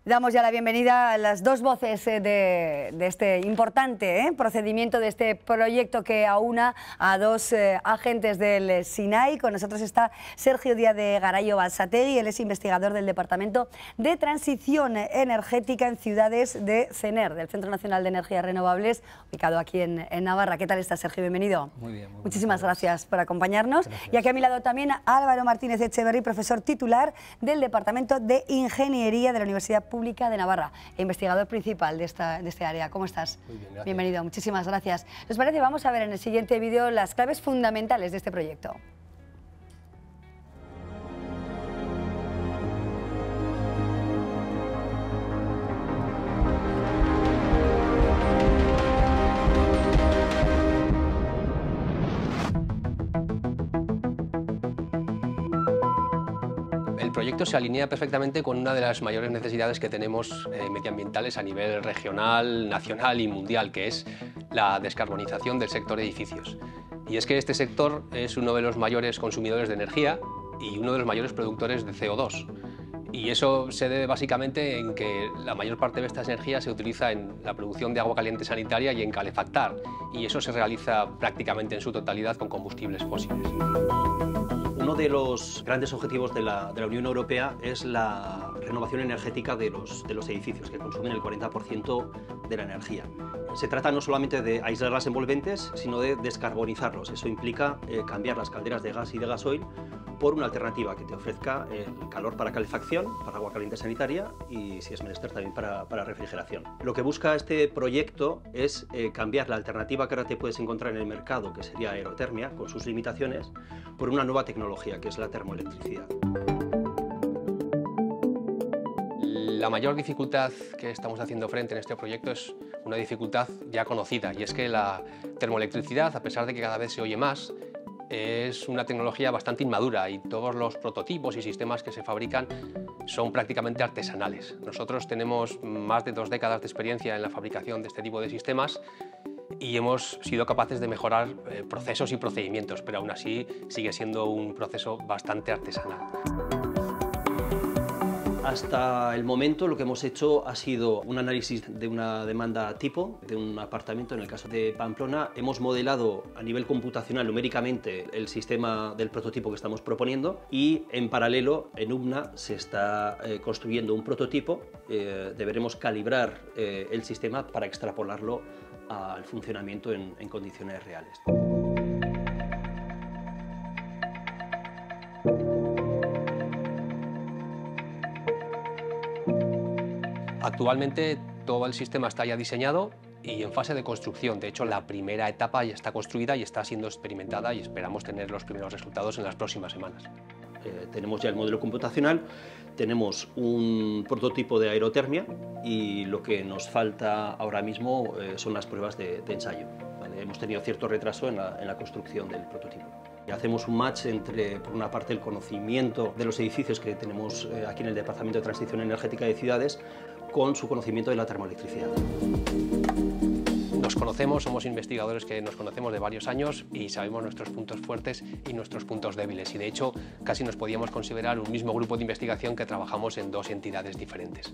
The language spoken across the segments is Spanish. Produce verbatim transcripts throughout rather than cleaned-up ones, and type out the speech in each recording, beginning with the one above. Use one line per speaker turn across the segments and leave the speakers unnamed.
Damos ya la bienvenida a las dos voces de, de este importante ¿eh? procedimiento, de este proyecto que aúna a dos eh, agentes del SINAI. Con nosotros está Sergio Díaz de Garayo-Balsategui, él es investigador del Departamento de Transición Energética en Ciudades de CENER, del Centro Nacional de Energías Renovables, ubicado aquí en, en Navarra. ¿Qué tal estás, Sergio? Bienvenido.
Muy bien. Muy
Muchísimas
gracias.
gracias por acompañarnos.
Gracias.
Y aquí a mi lado también Álvaro Martínez Echeverri, profesor titular del Departamento de Ingeniería de la Universidad Pública de Navarra e investigador principal de, esta, de este área. ¿Cómo estás?
Muy bien, gracias.
Bienvenido, muchísimas gracias. ¿Os parece? Vamos a ver en el siguiente vídeo las claves fundamentales de este proyecto.
El proyecto se alinea perfectamente con una de las mayores necesidades que tenemos eh, medioambientales a nivel regional, nacional y mundial, que es la descarbonización del sector edificios. Y es que este sector es uno de los mayores consumidores de energía y uno de los mayores productores de C O dos. Y eso se debe básicamente en que la mayor parte de esta energía se utiliza en la producción de agua caliente sanitaria y en calefactar, y eso se realiza prácticamente en su totalidad con combustibles fósiles.
Uno de los grandes objetivos de la, de la Unión Europea es la renovación energética de los, de los edificios, que consumen el cuarenta por ciento de la energía. Se trata no solamente de aislar las envolventes, sino de descarbonizarlos. Eso implica eh, cambiar las calderas de gas y de gasoil por una alternativa que te ofrezca el calor para calefacción, para agua caliente sanitaria y, si es menester, también para, para refrigeración. Lo que busca este proyecto es eh, cambiar la alternativa que ahora te puedes encontrar en el mercado, que sería aerotermia, con sus limitaciones, por una nueva tecnología, que es la termoelectricidad.
La mayor dificultad que estamos haciendo frente en este proyecto es una dificultad ya conocida, y es que la termoelectricidad, a pesar de que cada vez se oye más, es una tecnología bastante inmadura y todos los prototipos y sistemas que se fabrican son prácticamente artesanales. Nosotros tenemos más de dos décadas de experiencia en la fabricación de este tipo de sistemas y hemos sido capaces de mejorar eh, procesos y procedimientos, pero aún así sigue siendo un proceso bastante artesanal.
Hasta el momento lo que hemos hecho ha sido un análisis de una demanda tipo, de un apartamento en el caso de Pamplona. Hemos modelado a nivel computacional numéricamente el sistema del prototipo que estamos proponiendo y en paralelo en U B N A se está eh, construyendo un prototipo. Eh, deberemos calibrar eh, el sistema para extrapolarlo al funcionamiento en, en condiciones reales.
Actualmente todo el sistema está ya diseñado y en fase de construcción. De hecho, la primera etapa ya está construida y está siendo experimentada y esperamos tener los primeros resultados en las próximas semanas.
Eh, tenemos ya el modelo computacional, tenemos un prototipo de aerotermia y lo que nos falta ahora mismo eh, son las pruebas de, de ensayo. ¿Vale? Hemos tenido cierto retraso en la, en la construcción del prototipo. Y hacemos un match entre, por una parte, el conocimiento de los edificios que tenemos eh, aquí en el Departamento de Transición Energética de Ciudades con su conocimiento de la termoelectricidad.
Nos conocemos, somos investigadores que nos conocemos de varios años y sabemos nuestros puntos fuertes y nuestros puntos débiles, y de hecho casi nos podíamos considerar un mismo grupo de investigación que trabajamos en dos entidades diferentes.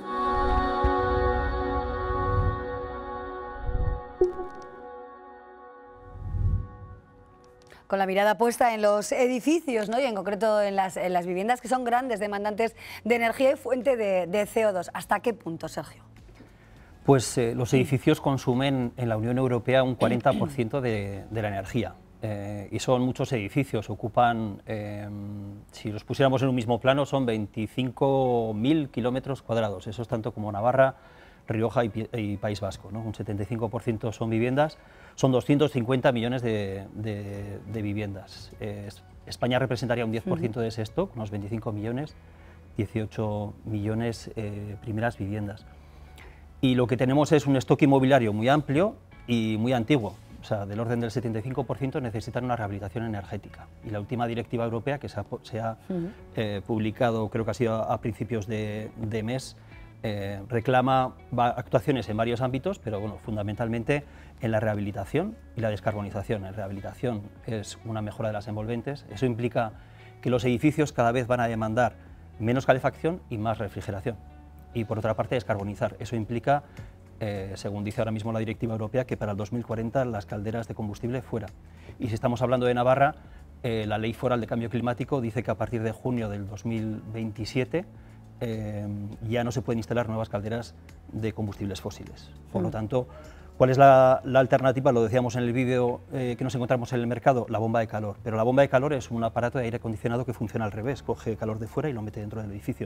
Con la mirada puesta en los edificios, ¿no? Y en concreto en las, en las viviendas que son grandes demandantes de energía y fuente de, de C O dos. ¿Hasta qué punto, Sergio?
Pues eh, los edificios consumen en la Unión Europea un cuarenta por ciento de, de la energía. Eh, y son muchos edificios, ocupan, eh, si los pusiéramos en un mismo plano, son veinticinco mil kilómetros cuadrados. Eso es tanto como Navarra, Rioja y, y País Vasco, ¿no? Un setenta y cinco por ciento son viviendas, son doscientos cincuenta millones de, de, de viviendas. Eh, España representaría un diez por ciento de ese stock, unos veinticinco millones, dieciocho millones eh, primeras viviendas. Y lo que tenemos es un stock inmobiliario muy amplio y muy antiguo. O sea, del orden del setenta y cinco por ciento necesitan una rehabilitación energética. Y la última directiva europea que se ha, se ha uh-huh. eh, publicado, creo que ha sido a, a principios de, de mes, eh, reclama actuaciones en varios ámbitos, pero bueno, fundamentalmente en la rehabilitación y la descarbonización. En rehabilitación es una mejora de las envolventes. Eso implica que los edificios cada vez van a demandar menos calefacción y más refrigeración. y por otra parte descarbonizar. Eso implica, eh, según dice ahora mismo la directiva europea, que para el dos mil cuarenta las calderas de combustible fuera. Y si estamos hablando de Navarra, eh, la Ley Foral de Cambio Climático dice que a partir de junio del dos mil veintisiete eh, ya no se pueden instalar nuevas calderas de combustibles fósiles. Por mm. lo tanto, ¿cuál es la, la alternativa? Lo decíamos en el vídeo eh, que nos encontramos en el mercado, la bomba de calor. Pero la bomba de calor es un aparato de aire acondicionado que funciona al revés, coge calor de fuera y lo mete dentro del edificio.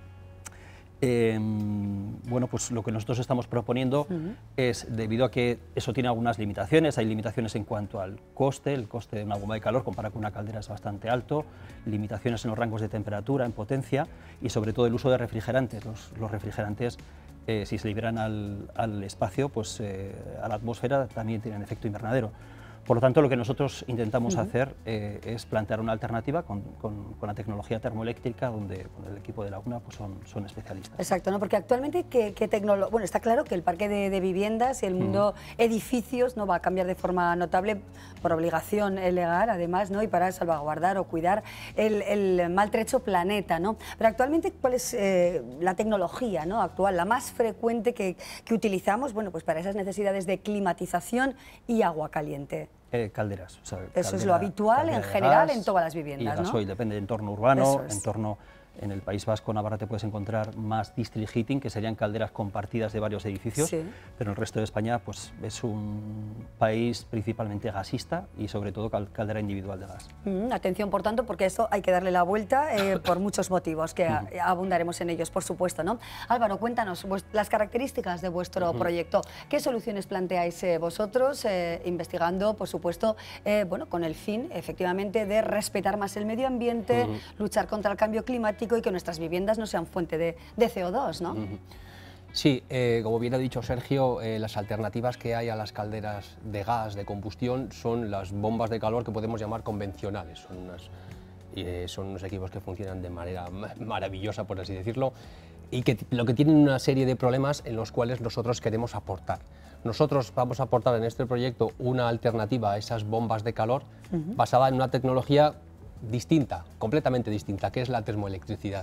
Eh, bueno, pues lo que nosotros estamos proponiendo uh-huh. es, debido a que eso tiene algunas limitaciones, hay limitaciones en cuanto al coste, el coste de una bomba de calor comparado con una caldera es bastante alto, limitaciones en los rangos de temperatura, en potencia y sobre todo el uso de refrigerantes. Los, los refrigerantes, eh, si se liberan al, al espacio, pues eh, a la atmósfera, también tienen efecto invernadero. Por lo tanto, lo que nosotros intentamos uh-huh. hacer eh, es plantear una alternativa con, con, con la tecnología termoeléctrica, donde bueno, el equipo de la UNA pues son, son especialistas.
Exacto, ¿no? Porque actualmente, ¿qué, qué tecnología? Bueno, está claro que el parque de, de viviendas y el mundo uh-huh. edificios no va a cambiar de forma notable por obligación legal, además, ¿no? Y para salvaguardar o cuidar el, el maltrecho planeta, ¿no? Pero actualmente, ¿cuál es eh, la tecnología, ¿no? actual, la más frecuente que, que utilizamos, bueno, pues para esas necesidades de climatización y agua caliente?
Eh, calderas. O sea,
Eso
caldera,
es lo habitual en general
gas,
en todas las viviendas,
y gasoil,
¿no?
depende del entorno urbano,
es.
entorno... En el País Vasco, Navarra, te puedes encontrar más district heating, que serían calderas compartidas de varios edificios, sí. pero en el resto de España pues, es un país principalmente gasista y sobre todo cal caldera individual de gas. Mm,
atención, por tanto, porque esto hay que darle la vuelta eh, por muchos motivos, que uh-huh. abundaremos en ellos, por supuesto, ¿no? Álvaro, cuéntanos las características de vuestro uh-huh. proyecto. ¿Qué soluciones planteáis eh, vosotros, eh, investigando, por supuesto, eh, bueno, con el fin, efectivamente, de respetar más el medio ambiente, uh-huh. luchar contra el cambio climático y que nuestras viviendas no sean fuente de, de C O dos, ¿no?
Sí, eh, como bien ha dicho Sergio, eh, las alternativas que hay a las calderas de gas, de combustión, son las bombas de calor que podemos llamar convencionales. Son, unas, eh, son unos equipos que funcionan de manera maravillosa, por así decirlo, y que lo que tienen una serie de problemas en los cuales nosotros queremos aportar. Nosotros vamos a aportar en este proyecto una alternativa a esas bombas de calor uh-huh. basada en una tecnología distinta, completamente distinta, que es la termoelectricidad.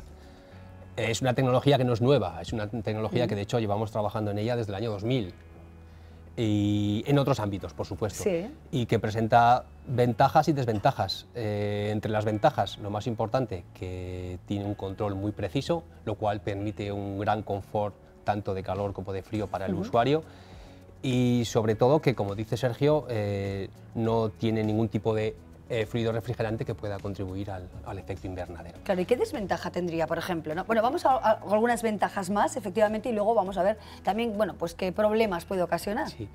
Es una tecnología que no es nueva, es una tecnología mm. que de hecho llevamos trabajando en ella desde el año dos mil y en otros ámbitos, por supuesto, sí. y que presenta ventajas y desventajas. Eh, entre las ventajas, lo más importante, que tiene un control muy preciso, lo cual permite un gran confort tanto de calor como de frío para el uh-huh. usuario, y sobre todo que, como dice Sergio, eh, no tiene ningún tipo de Eh, fluido refrigerante que pueda contribuir al, al efecto invernadero.
Claro, ¿y qué desventaja tendría, por ejemplo, ¿no? Bueno, vamos a, a algunas ventajas más, efectivamente, y luego vamos a ver también, bueno, pues qué problemas puede ocasionar.
Sí.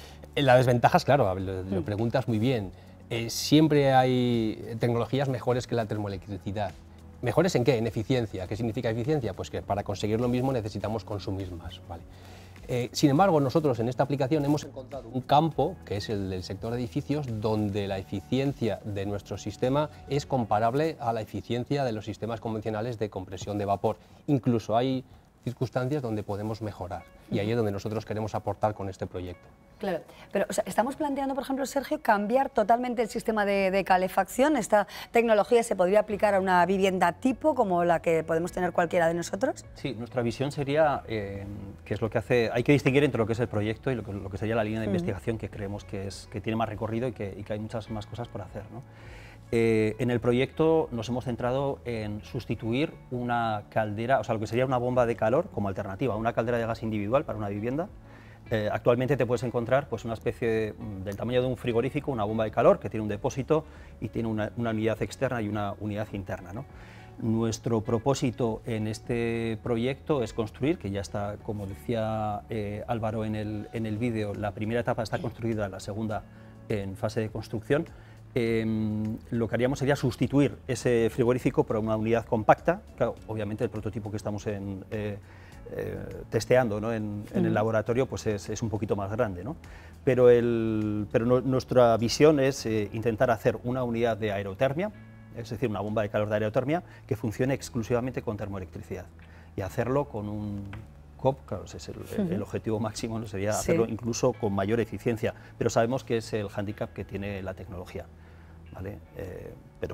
La desventaja es, claro, lo, lo preguntas muy bien. Eh, siempre hay tecnologías mejores que la termoelectricidad. ¿Mejores en qué? En eficiencia. ¿Qué significa eficiencia? Pues que para conseguir lo mismo necesitamos consumir más, ¿vale? Eh, sin embargo, nosotros en esta aplicación hemos encontrado un campo, que es el del sector de edificios, donde la eficiencia de nuestro sistema es comparable a la eficiencia de los sistemas convencionales de compresión de vapor. Incluso hay circunstancias donde podemos mejorar, y ahí es donde nosotros queremos aportar con este proyecto.
Claro, pero o sea, estamos planteando, por ejemplo, Sergio, cambiar totalmente el sistema de, de calefacción. ¿Esta tecnología se podría aplicar a una vivienda tipo como la que podemos tener cualquiera de nosotros?
Sí, nuestra visión sería, eh, que es lo que hace, hay que distinguir entre lo que es el proyecto y lo que, lo que sería la línea de uh-huh. investigación, que creemos que, es, que tiene más recorrido y que, y que hay muchas más cosas por hacer, ¿no? Eh, en el proyecto nos hemos centrado en sustituir una caldera, o sea, lo que sería una bomba de calor como alternativa a una caldera de gas individual para una vivienda. Eh, actualmente te puedes encontrar pues, una especie de, del tamaño de un frigorífico, una bomba de calor que tiene un depósito y tiene una, una unidad externa y una unidad interna, ¿no? Nuestro propósito en este proyecto es construir, que ya está, como decía eh, Álvaro en el, en el vídeo, la primera etapa está construida, la segunda en fase de construcción. Eh, lo que haríamos sería sustituir ese frigorífico por una unidad compacta. Claro, obviamente el prototipo que estamos en, eh, eh, testeando, ¿no? en, en el laboratorio pues es, es un poquito más grande, ¿no? Pero, el, pero no, nuestra visión es eh, intentar hacer una unidad de aerotermia, es decir, una bomba de calor de aerotermia que funcione exclusivamente con termoelectricidad, y hacerlo con un C O P, claro, ese es el, uh-huh. el objetivo máximo, ¿no? Sería sí. hacerlo incluso con mayor eficiencia, pero sabemos que es el hándicap que tiene la tecnología, ¿vale? Eh, pero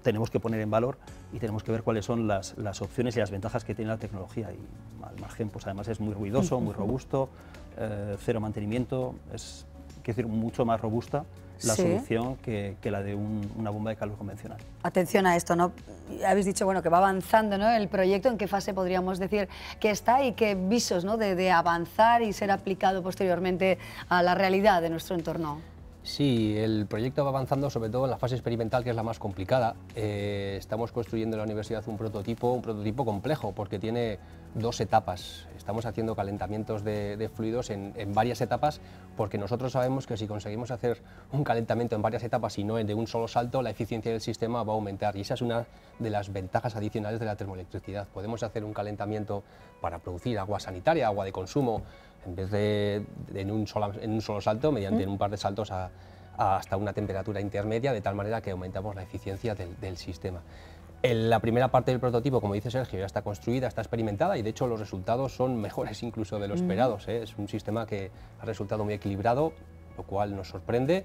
tenemos que poner en valor y tenemos que ver cuáles son las, las opciones y las ventajas que tiene la tecnología. Y al margen, pues además es muy ruidoso, muy robusto, eh, cero mantenimiento, es, quiero decir, mucho más robusta la
sí.
solución que, que la de un, una bomba de calor convencional.
Atención a esto, ¿no? Habéis dicho, bueno, que va avanzando, ¿no?, el proyecto. ¿En qué fase podríamos decir que está y qué visos, ¿no?, de, de avanzar y ser aplicado posteriormente a la realidad de nuestro entorno?
Sí, el proyecto va avanzando sobre todo en la fase experimental, que es la más complicada. Eh, estamos construyendo en la universidad un prototipo, un prototipo complejo, porque tiene dos etapas. Estamos haciendo calentamientos de, de fluidos en, en varias etapas, porque nosotros sabemos que si conseguimos hacer un calentamiento en varias etapas y no de un solo salto, la eficiencia del sistema va a aumentar, y esa es una de las ventajas adicionales de la termoelectricidad. Podemos hacer un calentamiento para producir agua sanitaria, agua de consumo, en vez de, de en, un solo, en un solo salto, mediante un par de saltos a, a hasta una temperatura intermedia, de tal manera que aumentamos la eficiencia del, del sistema. El, la primera parte del prototipo, como dice Sergio, ya está construida, está experimentada, y de hecho los resultados son mejores incluso de lo esperados, ¿eh? Es un sistema que ha resultado muy equilibrado, lo cual nos sorprende.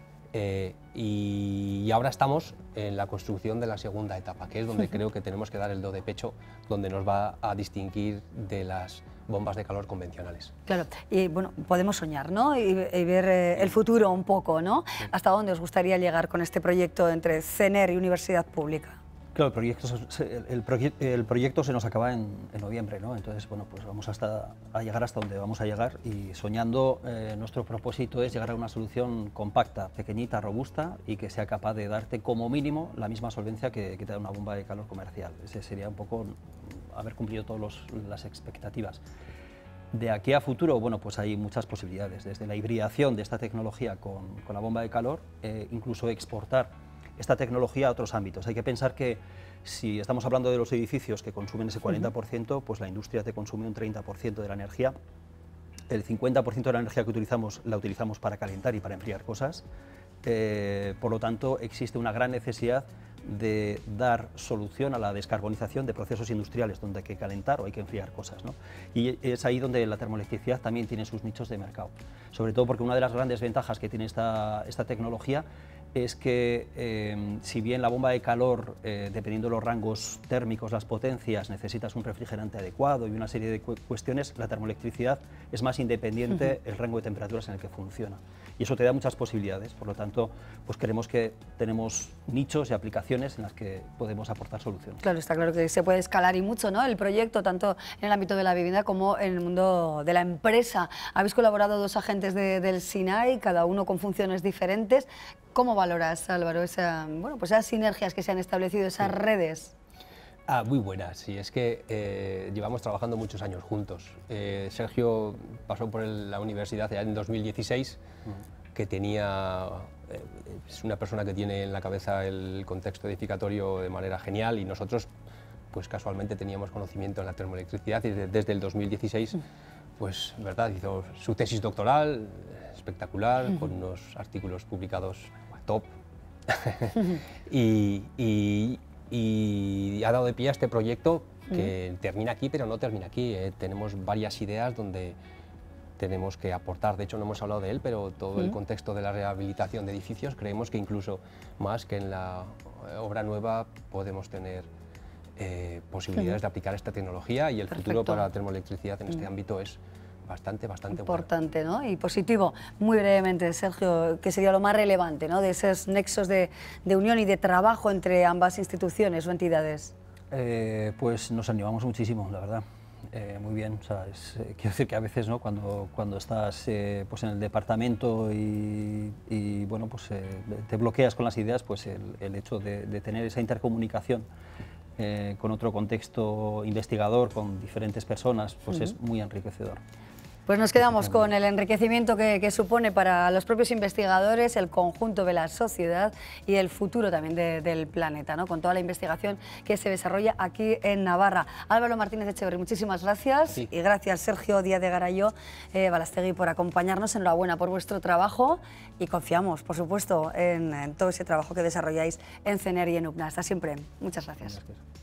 Eh, y, y ahora estamos en la construcción de la segunda etapa, que es donde creo que tenemos que dar el do de pecho, donde nos va a distinguir de las bombas de calor convencionales.
Claro, y bueno, podemos soñar, ¿no?, y, y ver eh, el futuro un poco, ¿no? ¿Hasta dónde os gustaría llegar con este proyecto entre CENER y Universidad Pública?
Claro, el proyecto, el, proye el proyecto se nos acaba en, en noviembre, ¿no? Entonces, bueno, pues vamos hasta, a llegar hasta donde vamos a llegar, y soñando, eh, nuestro propósito es llegar a una solución compacta, pequeñita, robusta, y que sea capaz de darte como mínimo la misma solvencia que, que te da una bomba de calor comercial. Ese sería un poco haber cumplido todas las expectativas. De aquí a futuro, bueno, pues hay muchas posibilidades, desde la hibridación de esta tecnología con, con la bomba de calor, eh, incluso exportar esta tecnología a otros ámbitos. Hay que pensar que si estamos hablando de los edificios que consumen ese cuarenta por ciento, pues la industria te consume un treinta por ciento de la energía. El cincuenta por ciento de la energía que utilizamos la utilizamos para calentar y para enfriar cosas. Eh, por lo tanto, existe una gran necesidad de dar solución a la descarbonización de procesos industriales donde hay que calentar o hay que enfriar cosas, ¿no? Y es ahí donde la termoelectricidad también tiene sus nichos de mercado, sobre todo porque una de las grandes ventajas que tiene esta, esta tecnología es que, eh, si bien la bomba de calor, eh, dependiendo de los rangos térmicos, las potencias, necesitas un refrigerante adecuado y una serie de cu cuestiones, la termoelectricidad es más independiente uh-huh. el rango de temperaturas en el que funciona. Y eso te da muchas posibilidades, por lo tanto, pues creemos que tenemos nichos y aplicaciones en las que podemos aportar soluciones.
Claro, está claro que se puede escalar y mucho, ¿no?, el proyecto, tanto en el ámbito de la vivienda como en el mundo de la empresa. Habéis colaborado dos agentes de, del SINAI, cada uno con funciones diferentes. ¿Cómo valoras, Álvaro, esa, bueno, pues esas sinergias que se han establecido, esas sí. redes?
Ah, muy buenas, sí, es que eh, llevamos trabajando muchos años juntos. Eh, Sergio pasó por el, la universidad ya en dos mil dieciséis, uh-huh. que tenía, eh, es una persona que tiene en la cabeza el contexto edificatorio de manera genial, y nosotros, pues casualmente teníamos conocimiento en la termoelectricidad, y desde, desde el dos mil dieciséis, uh-huh. pues, verdad, hizo su tesis doctoral, espectacular, uh-huh. con unos artículos publicados top, uh-huh. y, y y ha dado de pie a este proyecto que mm. termina aquí, pero no termina aquí. Eh, tenemos varias ideas donde tenemos que aportar, de hecho no hemos hablado de él, pero todo mm. el contexto de la rehabilitación de edificios, creemos que incluso más que en la obra nueva podemos tener eh, posibilidades mm. de aplicar esta tecnología, y el Perfecto. futuro para la termoelectricidad en mm. este ámbito es bastante, bastante
importante,
bueno.
¿no? Y positivo. Muy brevemente, Sergio, ¿qué sería lo más relevante, ¿no?, de esos nexos de, de unión y de trabajo entre ambas instituciones o entidades?
Eh, pues nos animamos muchísimo, la verdad. Eh, muy bien, o sea, es, eh, quiero decir que a veces, ¿no?, cuando, cuando estás eh, pues en el departamento y, y bueno, pues eh, te bloqueas con las ideas, pues el, el hecho de, de tener esa intercomunicación eh, con otro contexto investigador, con diferentes personas, pues uh-huh. es muy enriquecedor.
Pues nos quedamos con el enriquecimiento que, que supone para los propios investigadores, el conjunto de la sociedad y el futuro también de, del planeta, ¿no?, con toda la investigación que se desarrolla aquí en Navarra. Álvaro Martínez Echeverri, muchísimas gracias, sí. y gracias Sergio Díaz de Garayó eh, Balastegui por acompañarnos. Enhorabuena por vuestro trabajo, y confiamos, por supuesto, en, en todo ese trabajo que desarrolláis en CENER y en UPNA. Hasta siempre. Muchas gracias. Gracias.